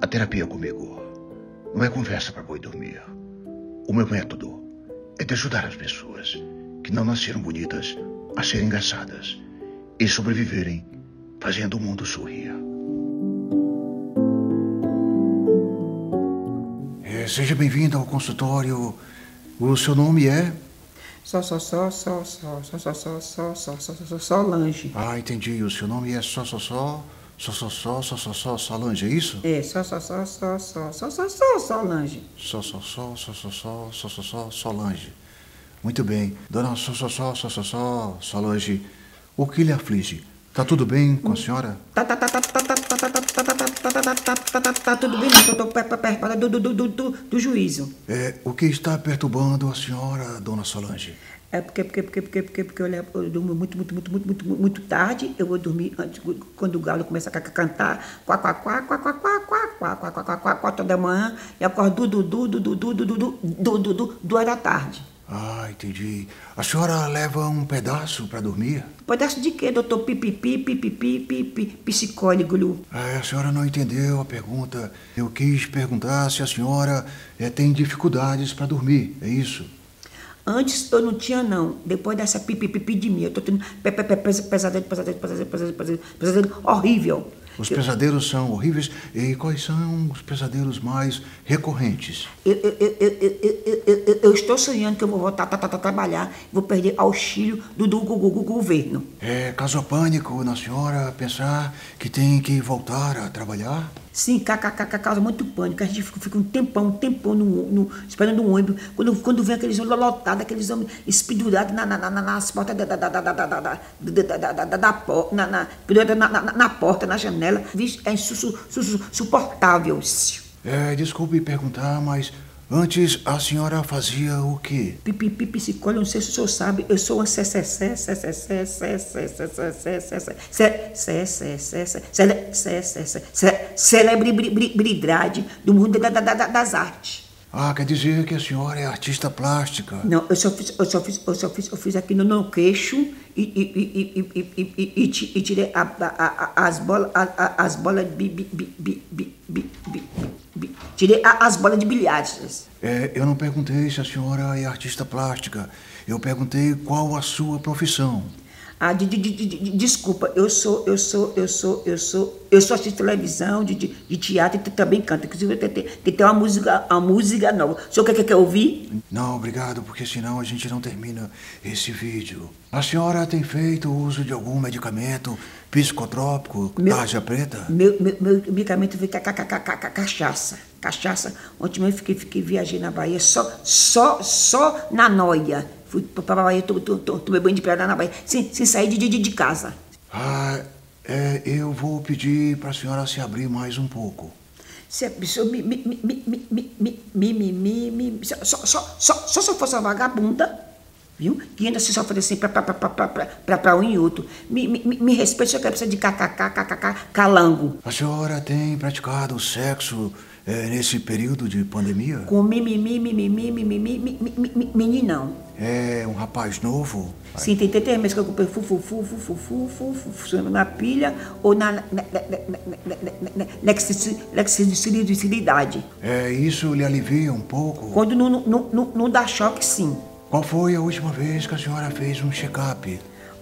A terapia comigo não é conversa para boi dormir. O meu método é de ajudar as pessoas que não nasceram bonitas a serem engraçadas e sobreviverem fazendo o mundo sorrir. Seja bem-vindo ao consultório. O seu nome é? Solange. Ah, entendi. O seu nome é Solange, é isso? É, Solange. Solange. Muito bem. Dona Solange, o que lhe aflige? Tá tudo bem com a senhora? Tá tudo bem, não. Tô perto do juízo. O que está perturbando a senhora, Dona Solange? É porque eu durmo muito tarde. Eu vou dormir antes, quando o galo começa a cantar, quá, 4 da manhã, e acordo 2 da tarde. Ah, entendi. A senhora leva um pedaço para dormir? Pedaço de quê, doutor? Psicólogo. A senhora não entendeu a pergunta. Eu quis perguntar se a senhora tem dificuldades para dormir, é isso? Antes eu não tinha, não. Depois dessa pipi de mim, eu tô tendo pesadelo horrível. Os pesadelos são horríveis. E quais são os pesadelos mais recorrentes? Eu estou sonhando que eu vou voltar a trabalhar, vou perder auxílio do governo. Caso pânico na senhora pensar que tem que voltar a trabalhar? Sim, causa muito pânico. A gente fica um tempão esperando um ônibus. Quando vem aqueles homens lotados, aqueles homens espedurados nas portas na porta, na janela. Vixe, é insuportável. Desculpe perguntar, mas antes a senhora fazia o quê? Psicólogo, não sei se o senhor sabe, eu sou uma celebridade do mundo das artes. Ah, quer dizer que a senhora é artista plástica? Não, eu só fiz aqui no queixo e tirei as bolas tirei as bolas de bilhares. Eu não perguntei se a senhora é artista plástica. Eu perguntei qual a sua profissão. Desculpa, eu sou artista de televisão, de teatro e também canto. Inclusive, tem uma música nova. O senhor quer ouvir? Não, obrigado, porque senão a gente não termina esse vídeo. A senhora tem feito uso de algum medicamento psicotrópico, tarja preta? Meu medicamento foi cachaça. Ontem eu fiquei viajando na Bahia só na noia. Fui pra Bahia, tomei banho de praia na Bahia, sem sair de casa. Eu vou pedir pra senhora se abrir mais um pouco. Se eu fosse uma vagabunda, viu? Que ainda se sofre assim pra um e outro. Me respeite, se eu quero precisar de calango. A senhora tem praticado sexo nesse período de pandemia? Com meninão. É um rapaz novo? Sim, tem meses que eu comprei na pilha ou na lexicidade. Isso lhe alivia um pouco? Quando não dá choque, sim. Qual foi a última vez que a senhora fez um check-up?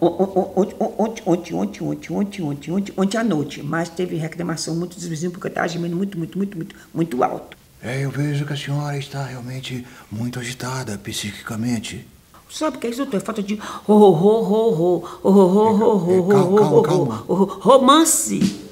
Ontem à noite, mas teve reclamação muito dos vizinhos porque eu estava gemendo muito alto. Eu vejo que a senhora está realmente muito agitada psiquicamente. Sabe o que é isso, doutor? É falta de Calma. romance.